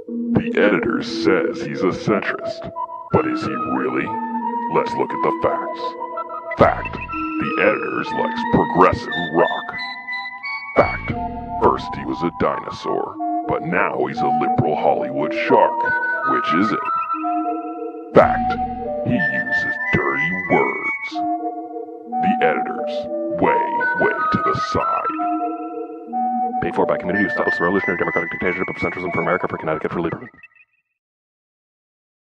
The editor says he's a centrist, but is he really? Let's look at the facts. Fact: the editor likes progressive rock. Fact: first he was a dinosaur, but now he's a liberal Hollywood shark. Which is it? Fact: he uses dirty words. The editor's way to the side. Paid for by Community to Stop Us the Revolutionary Democratic Dictatorship of Centrism for America for Connecticut for Lieberman.